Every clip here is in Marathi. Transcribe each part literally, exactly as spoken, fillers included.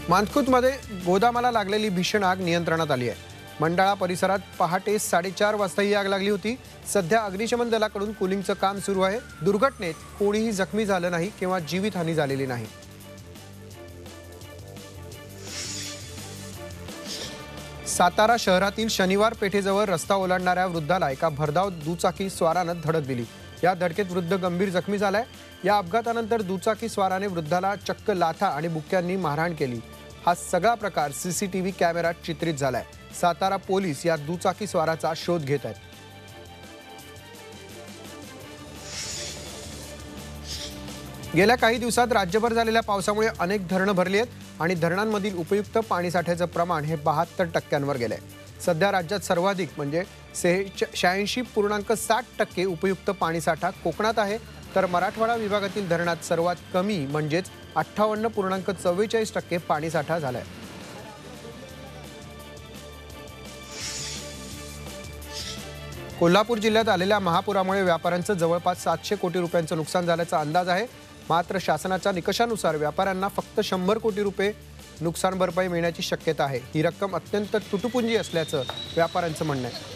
मानखुर्दमध्ये गोदामाला लागलेली भीषण आग नियंत्रणात आली आहे। मंडाळा परिसरात पहाटे साडेचार वाजता ही आग लागली होती। सध्या अग्निशमन दलाकडून कूलिंगचं काम सुरू आहे। दुर्घटनेत कोणीही जखमी झालं नाही किंवा जीवितहानी झालेली नाही। सातारा शहरातील शनिवार पेठेजवळ रस्ता ओलांडणाऱ्या वृद्धाला एका भरधाव दुचाकी स्वारानं धडक दिली। या धडकेत वृद्ध गंभीर जखमी झालाय। या अपघातानंतर दुचाकी स्वाराने वृद्धाला चक्क लाथा आणि बुक्क्यांनी मारहाण केली। हा सगळा प्रकार सीसीटीव्ही कॅमेऱ्यात चित्रित झालाय। सातारा पोलीस या दुचाकी स्वाराचा शोध घेत आहेत। गेल्या काही दिवसात राज्यभर झालेल्या पावसामुळे अनेक धरणं भरली आहेत आणि धरणांमधील उपयुक्त पाणीसाठ्याचं प्रमाण हे बहात्तर टक्क्यांवर गेलंय। सध्या राज्यात सर्वाधिक म्हणजे शहाऐंशी पूर्णांक सात टक्के उपयुक्त पाणीसाठा कोकणात आहे, तर मराठवाडा विभागातील धरणात सर्वात कमी म्हणजेच अठ्ठावन्न पूर्णांक चव्वेचाळीस टक्के पाणीसाठा झालाय। कोल्हापूर जिल्ह्यात आलेल्या महापुरामुळे व्यापाऱ्यांचं जवळपास सातशे कोटी रुपयांचं नुकसान झाल्याचा अंदाज आहे। मात्र शासनाच्या निकषानुसार व्यापाऱ्यांना फक्त शंभर कोटी रुपये नुकसान भरपाई मिळण्याची शक्यता आहे। ही रक्कम अत्यंत तुटपुंजी असल्याचं व्यापाऱ्यांचं म्हणणं आहे।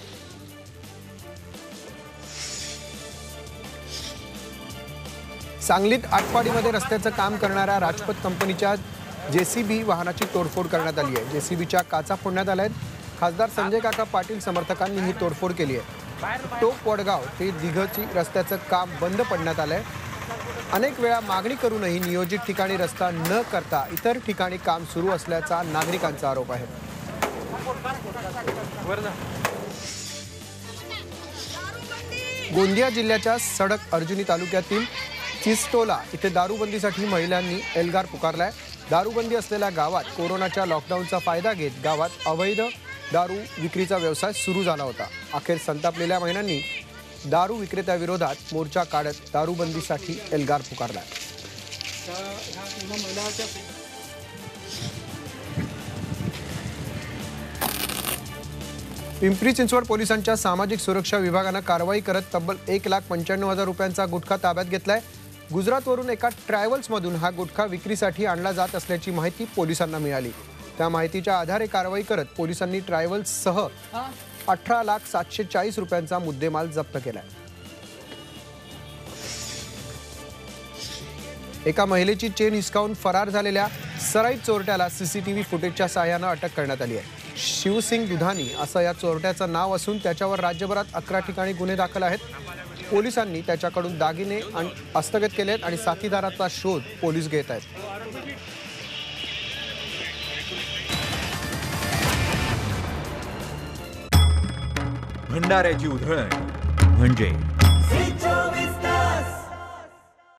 सांगलीत आटपाडीमध्ये रस्त्याचं काम करणाऱ्या राजपथ कंपनीच्या जेसीबी वाहनाची तोडफोड करण्यात आली आहे। जेसीबीच्या काचा फोडण्यात आल्या आहेत। खासदार संजय काका पाटील समर्थकांनी ही तोडफोड केली आहे। टोक वडगाव ते दिघची रस्त्याचं काम बंद पडण्यात आलंय। अनेक वेळा मागणी करूनही नियोजित ठिकाणी रस्ता न करता इतर ठिकाणी काम सुरू असल्याचा नागरिकांचा आरोप आहे। गोंदिया जिल्ह्याच्या सडक अर्जुनी तालुक्यातील चिस्टोला इथे दारूबंदीसाठी महिलांनी एल्गार पुकारलाय। दारूबंदी असलेल्या गावात कोरोनाच्या लॉकडाऊनचा फायदा घेत गावात अवैध दारू विक्रीचा व्यवसाय सुरू झाला होता। अखेर संतापलेल्या महिलांनी दारू विक्रेत्याविरोधात मोर्चा काढत दारूबंदीसाठी एल्गार पुकारला। पिंपरी चिंचवड पोलिसांच्या सामाजिक सुरक्षा विभागानं कारवाई करत तब्बल एक लाख पंच्याण्णव हजार रुपयांचा गुटखा ताब्यात घेतलाय। गुजरातवरून एका ट्रॅव्हल्समधून हा गुटखा विक्रीसाठी आणला जात असल्याची माहिती पोलिसांना मिळाली। त्या माहितीच्या आधारे कारवाई करत पोलिसांनी ट्रॅव्हल्ससह अठरा लाख सातशे चाळीस रुपयांचा मुद्देमाल जप्त केलाय। एका महिलेची चेन हिसकावून फरार झालेल्या सराईत चोरट्याला सीसीटीव्ही फुटेजच्या सहाय्यानं अटक करण्यात आली आहे। शिवसिंग दुधानी असं या चोरट्याचं नाव असून त्याच्यावर राज्यभरात अकरा ठिकाणी गुन्हे दाखल आहेत। पोलिसांनी त्याच्याकडून दागिने हस्तगत केले आहेत आणि साथीदाराचा शोध पोलीस घेत आहेत। भंडाऱ्याची उधळण म्हणजे